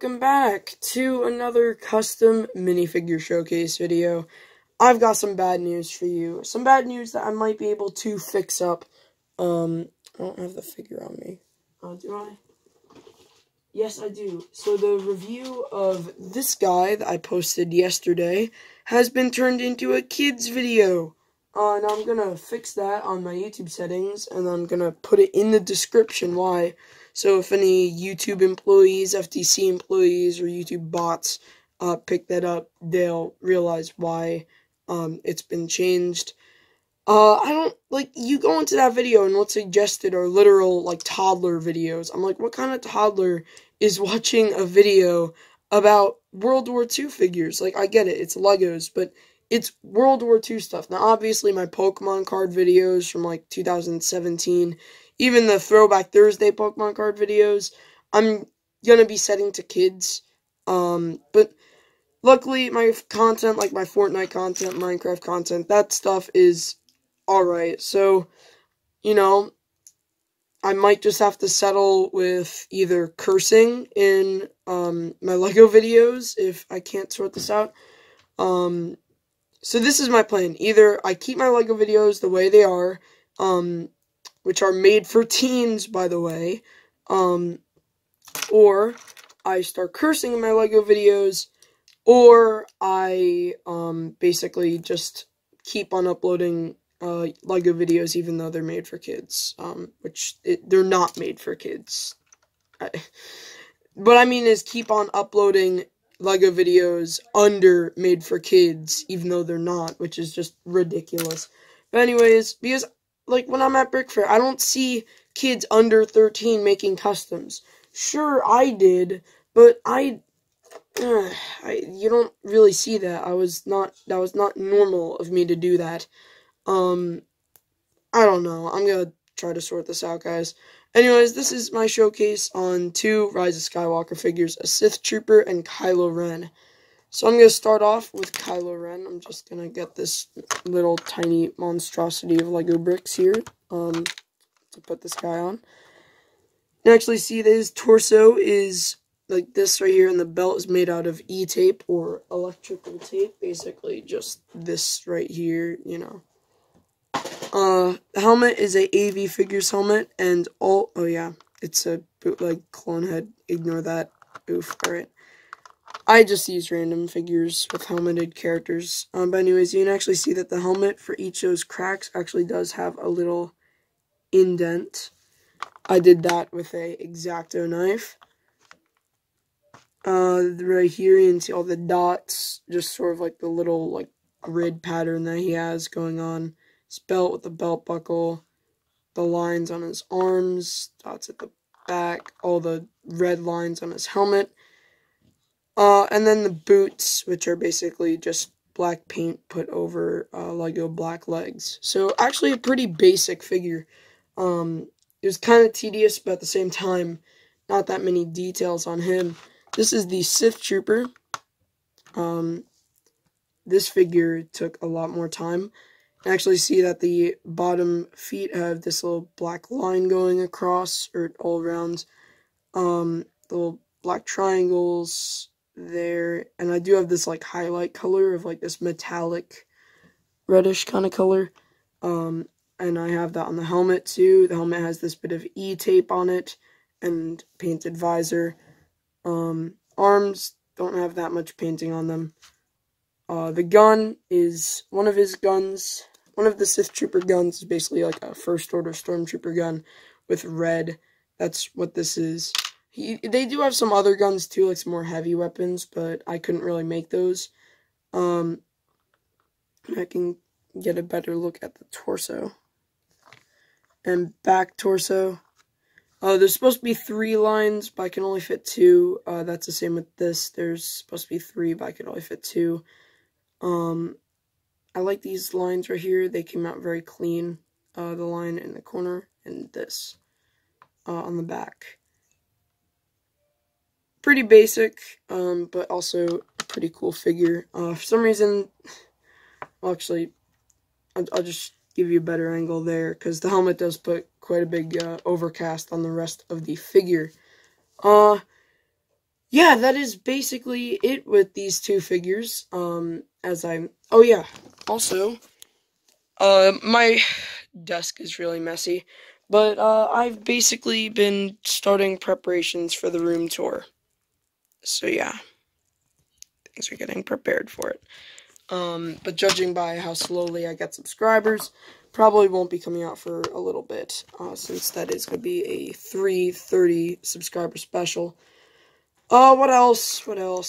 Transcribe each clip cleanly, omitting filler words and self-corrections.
Welcome back to another custom minifigure showcase video. I've got some bad news for you. Some bad news that I might be able to fix up. I don't have the figure on me. Do I? Yes, I do. So the review of this guy that I posted yesterday has been turned into a kids video. And I'm gonna fix that on my YouTube settings, and I'm gonna put it in the description why. So if any YouTube employees, FTC employees, or YouTube bots pick that up, they'll realize why it's been changed. You go into that video and what's suggested are literal, toddler videos. I'm like, what kind of toddler is watching a video about World War II figures? I get it, it's Legos, but it's World War II stuff. Now, obviously, my Pokemon card videos from, 2017, even the Throwback Thursday Pokemon card videos, I'm gonna be setting to kids. But luckily, my content, my Fortnite content, Minecraft content, that stuff is alright. So, I might just have to settle with either cursing in, my Lego videos if I can't sort this out. So this is my plan. Either I keep my Lego videos the way they are, which are made for teens, by the way, or I start cursing in my Lego videos, or I, basically just keep on uploading, Lego videos even though they're made for kids, they're not made for kids. What I mean is keep on uploading Lego videos under made for kids, even though they're not, which is just ridiculous. But anyways, because, when I'm at Brick Fair, I don't see kids under 13 making customs. Sure, I did, but you don't really see that. That was not normal of me to do that. I don't know. I'm gonna try to sort this out, guys. Anyways, this is my showcase on two Rise of Skywalker figures, a Sith Trooper and Kylo Ren. So I'm going to start off with Kylo Ren. I'm just going to get this little tiny monstrosity of Lego bricks here to put this guy on. You actually see that his torso is like this right here, and the belt is made out of E-tape or electrical tape. Basically, just this right here, The helmet is a AV Figures helmet, and oh yeah, it's a bootleg clone head. Ignore that. Oof. Alright. I just use random figures with helmeted characters. But anyways, you can actually see that the helmet for each of those cracks actually does have a little indent. I did that with a X-Acto knife. Right here you can see all the dots, just sort of like the little, grid pattern that he has going on. His belt with the belt buckle, the lines on his arms, dots at the back, all the red lines on his helmet, and then the boots, which are basically just black paint put over Lego black legs. So actually a pretty basic figure. It was kind of tedious, but at the same time, not that many details on him. This is the Sith Trooper. This figure took a lot more time. Actually see that the bottom feet have this little black line going across, or all around, little black triangles there, and I do have this, highlight color of, this metallic reddish kind of color, and I have that on the helmet, too. The helmet has this bit of E-tape on it, and painted visor. Arms don't have that much painting on them. The gun is one of his guns. One of the Sith Trooper guns is basically like a First Order Stormtrooper gun with red. That's what this is. They do have some other guns too, some more heavy weapons, but I couldn't really make those. I can get a better look at the torso. And back torso. There's supposed to be 3 lines, but I can only fit 2. That's the same with this. There's supposed to be 3, but I can only fit 2. I like these lines right here. They came out very clean. The line in the corner and this on the back. Pretty basic, but also a pretty cool figure. For some reason, well, actually, I'll just give you a better angle there, because the helmet does put quite a big overcast on the rest of the figure. yeah, that is basically it with these two figures. Oh yeah, also, my desk is really messy, but, I've basically been starting preparations for the room tour. So yeah, things are getting prepared for it. But judging by how slowly I get subscribers, probably won't be coming out for a little bit, since that is going to be a 330 subscriber special. What else?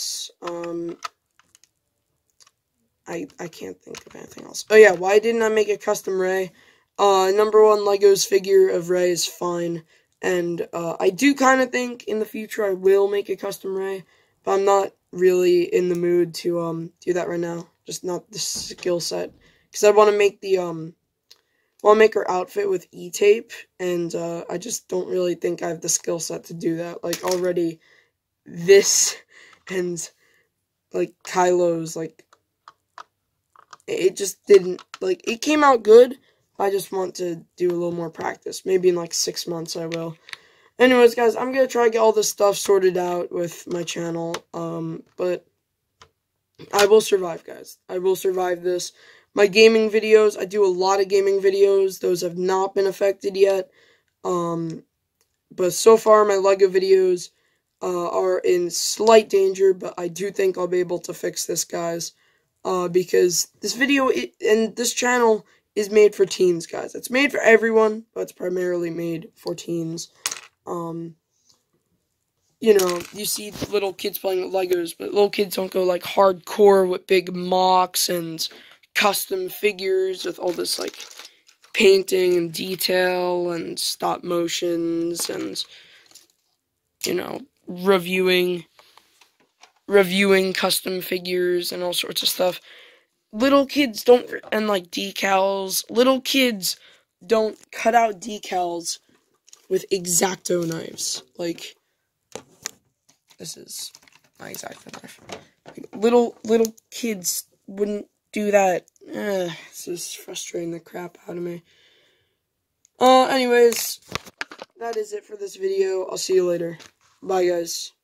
I can't think of anything else. Oh yeah, why didn't I make a custom Rey? Number one, Lego's figure of Rey is fine, and, I do kind of think in the future I will make a custom Rey, but I'm not really in the mood to, do that right now. Just not the skill set. Because I want to make her outfit with E-tape, and, I just don't really think I have the skill set to do that. Like, already, this, and, like, Kylo's, like, it just didn't, like, it came out good. I just want to do a little more practice. Maybe in, like, 6 months I will. Anyways, guys, I'm gonna try to get all this stuff sorted out with my channel, but I will survive, guys. I will survive this. My gaming videos, I do a lot of gaming videos. Those have not been affected yet. But so far, my LEGO videos are in slight danger, but I do think I'll be able to fix this, guys. Because this video and this channel is made for teens, guys. It's made for everyone, but it's primarily made for teens. You know, you see little kids playing with Legos, but little kids don't go, like, hardcore with big mocks and custom figures with all this, like, painting and detail and stop motions and, you know, reviewing custom figures and all sorts of stuff. Little kids don't, and, like, decals, little kids don't cut out decals with X-Acto knives. Like, this is my X-Acto knife. Like, little kids wouldn't do that. This is frustrating the crap out of me. Anyways, that is it for this video. I'll see you later. Bye, guys.